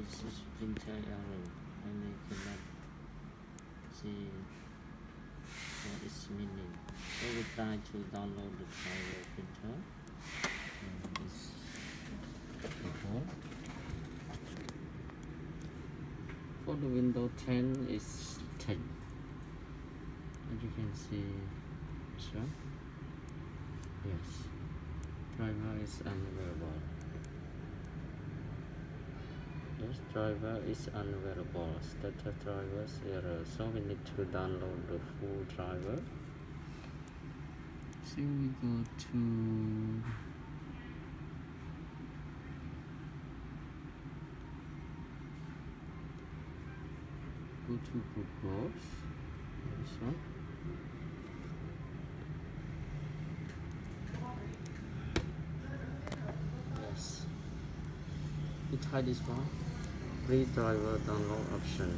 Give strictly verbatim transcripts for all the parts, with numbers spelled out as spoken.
this is printer error and I cannot see what is meaning. So we try to download the driver printer. And this before. For the Windows ten is ten. As you can see, sure. Yes, driver is unavailable. Yes, driver is unavailable. Status driver's error. So we need to download the full driver. So we go to go to Google. This one. Yes. We try this one. Free driver download option.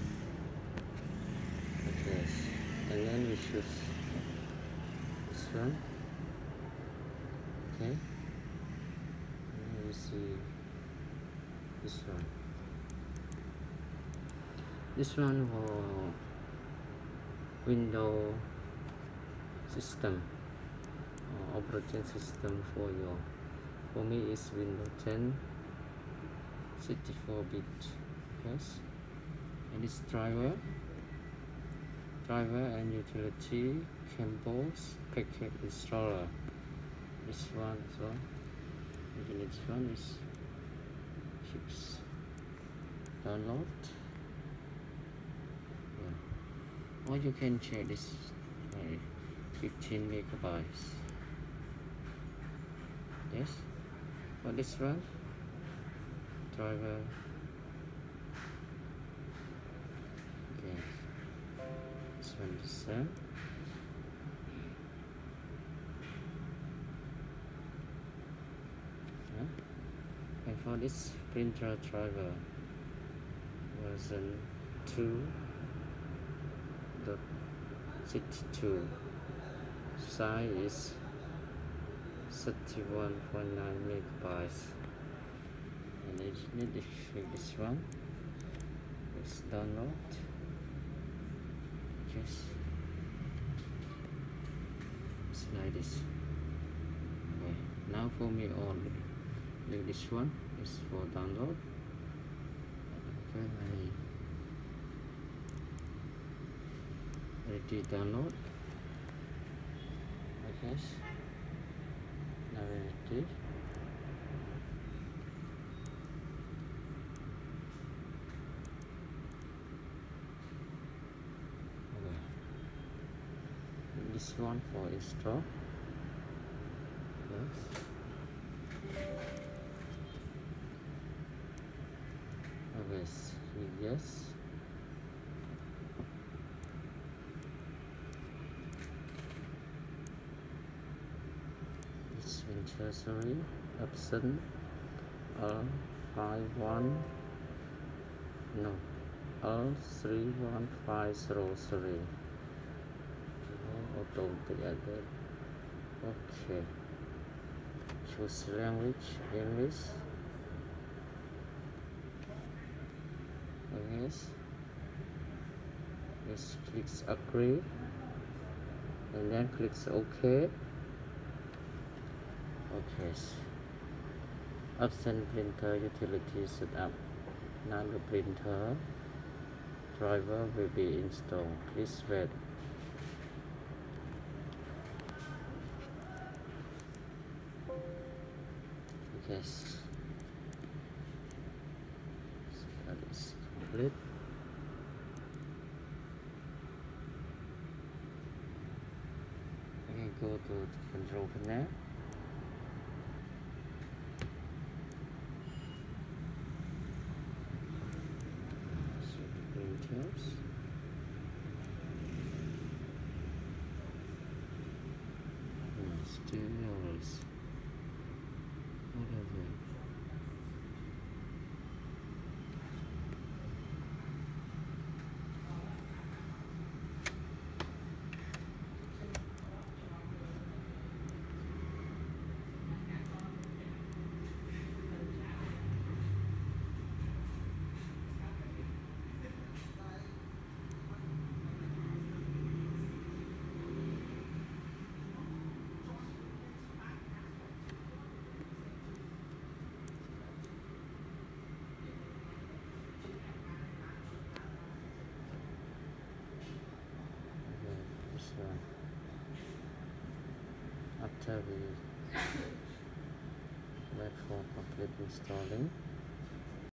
Okay. And then we choose this one. Okay. And then we see this one. This one for Windows system or operating system for your. For me is Windows ten sixty-four bit. Yes. And this driver, driver and utility cables package installer. This one, so the next one is fix download. Yeah. Or you can check this uh, fifteen megabytes. Yes. For this one, driver. Yes. This one is the same. Yeah. And for this printer driver, version two dot sixty-two, size is thirty-one point nine megabytes. And I just need to check this one. Let's download. Yes. It's like this. Okay. Now for me on like this one is for download. Okay, I ready download. Okay. Now ready. This one for install. Yes. Okay, yes. It's Winchester Epson L five one no L three one five zero three. Auto together. Okay. Choose language English. Yes. Yes. Clicks agree. And then clicks OK. Okay. Epson printer utility setup. Now the printer driver will be installed. Please wait. Yes, so that is complete. We can go to the control panel. So the printers. And still whatever. After we wait for complete installing,